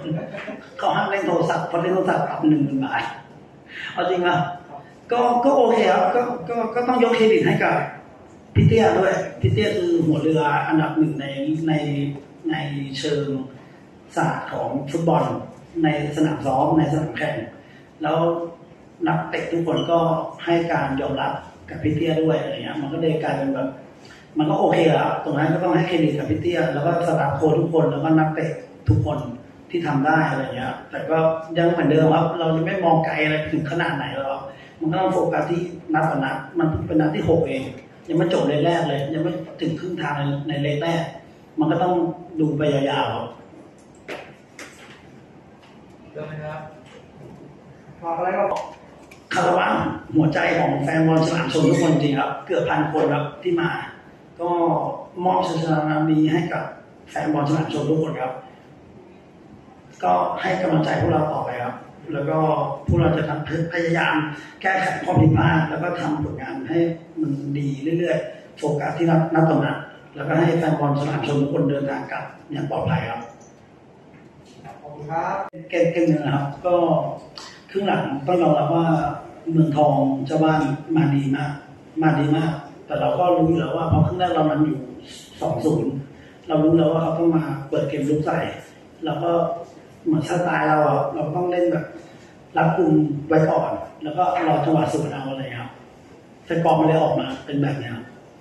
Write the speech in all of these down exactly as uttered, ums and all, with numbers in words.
เขาห้ามเล่นโทรศัพท์พอเล่นโทรศัพท์ปรับหนึ่งหมื่นบาทเอาจริงป่ะก็ก็โอเคครับก็ก็ก็ต้องยกเครดิตให้กับพี่เตี้ยด้วยพี่เตี้ยคือหัวเรืออันดับหนึ่งในในในเชิงศาสตร์ของฟุตบอลในสนามซ้อมในสนามแข่งแล้วนักเตะทุกคนก็ให้การยอมรับกับพี่เตี้ยด้วยอะไรเงี้ยมันก็เลยกลายเป็นแบบมันก็โอเคแล้วตรงนั้นก็ต้องให้เครดิตกับพี่เตี้ยแล้วก็สตาฟโค้ชทุกคนแล้วก็นักเตะทุกคนที่ทำได้อะไรเงี้ยแต่ก็ยังเหมือนเดิมครับเราจะไม่มองไกลอะไรถึงขนาดไหนหรอกมันก็ต้องโฟกัสที่นัดต่อนัดมันเป็นนัดที่หกเองยังไม่จบเลนแรกเลยยังไม่ถึงครึ่งทางในในเลนแรกมันก็ต้องดูไปยาวๆเรื่องนะครับพออะไรก็คารวะหัวใจของแฟนบอลฉลามชนทุกคนจริงครับเกือบพันคนครับที่มาก็มอบชัยชนะนี้ให้กับแฟนบอลฉลามชนทุกคนครับก็ให้กำลังใจพวกเราต่อไปครับแล้วก็พวกเราจะทำพยายามแก้ไขข้อผิดพลาดแล้วก็ทำผลงานให้มันดีเรื่อยๆโฟกัสที่นัดนัดต่อนัดแล้วก็ให้แฟนบอลฉลามชนทุกคนเดินทางกลับอย่างปลอดภัยครับขอบคุณครับเกมเกมหนึ่งนะครับก็ครึ่งหลังต้องยอมรับว่าเมืองทองเจ้าบ้านมาดีมากมาดีมากแต่เราก็รู้อยู่แล้วว่าพอครึ่งแรกเรามันอยู่ สองศูนย์ เรารู้แล้วว่าเขาต้องมาเปิดเกมลุกใส่เราก็เหมือนสไตล์เราอ่ะเราต้องเล่นแบบรับกลุ่มไว้ก่อนแล้วก็รอจังหวะสวนเอาอะไรครับแต่กองมันเลยออกมาเป็นแบบนี้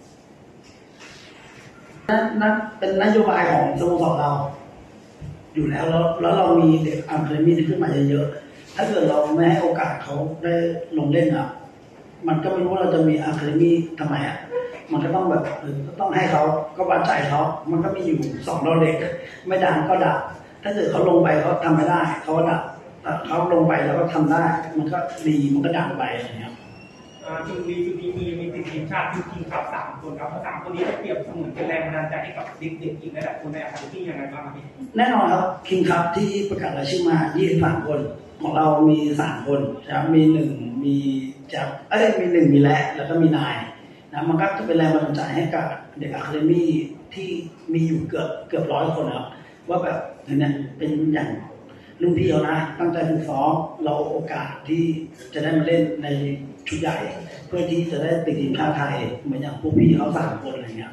นั่นนั่นเป็นนโยบายของสโมสรเราอยู่แล้วแล้วแล้วเรามีเด็กอัมเคมีขึ้นมาเยอะๆถ้าเกิดเราไม่ให้โอกาสเขาได้ลงเล่นอ่ะมันก็ไม่รู้ว่าเราจะมีอะคาเดมี่ทำไมอ่ะมันก็ต้องแบบต้องให้เขาก็วัดใจเขามันก็มีอยู่สองเราเด็กไม่ดังก็ดับถ้าเกิดเขาลงไปเขาทำไม่ได้เขาดับเขาลงไปแล้วก็ทำได้มันก็ดีมันก็ดังไปอะไรเงี้ยจุดนี้จุดนี้มีมีติดทีมชาติทีมครับสามคนครับสามคนนี้จะเปรียบเสมือนเป็นแรงบันดาลใจให้กับเด็กๆอีกหลายๆคนในอาคาเดมี่ยังไงบ้างครับพี่แน่นอนครับคิงครับที่ประกาศรายชื่อมายี่สิบสามคนของเรามีสามคนนะครับมีหนึ่งมีจับเอ้ยมีหนึ่งมีและแล้วก็มีนายนะมันก็จะเป็นแรงบันดาลใจให้กับเด็กอะคาเดมี่ที่มีอยู่เกือบเกือบร้อยคนแล้วว่าแบบเนี่ยเป็นอย่างรุ่นพี่เขานะตั้งใจฝึกซ้อมเราโอกาสที่จะได้มาเล่นในชุดใหญ่เพื่อที่จะได้ติดทีมชาติไทยเหมือนอย่างพวกพี่เขาสามคนอะไรเงี้ย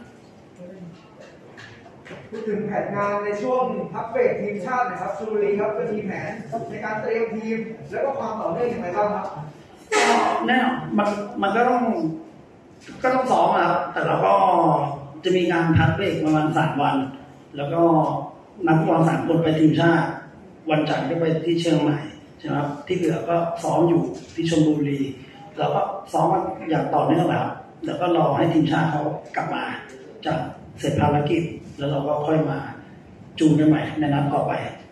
พูดถึงแผนงานในช่วงพักเบรกทีมชาตินะครับชลบุรีครับจะมีแผนในการเตรียมทีมแล้วก็ความต่อเนื่องอย่างไรบ้างครับแน่มันมันก็ต้องก็ต้องซ้อมครับแต่เราก็จะมีการพักเบรกประมาณสามวันแล้วก็นักฟุตบอลสามคนไปทีมชาติวันจันทร์ก็ไปที่เชียงใหม่ใช่ไหมครับที่เหลือก็ซ้อมอยู่ที่ชลบุรีเราก็ซ้อมมันอย่างต่อเนื่องแล้วแล้วก็รอให้ทีมชาติเขากลับมาจากเสร็จภารกิจแล้วเราก็ค่อยมาจูนกันใหม่ในนัดต่อไป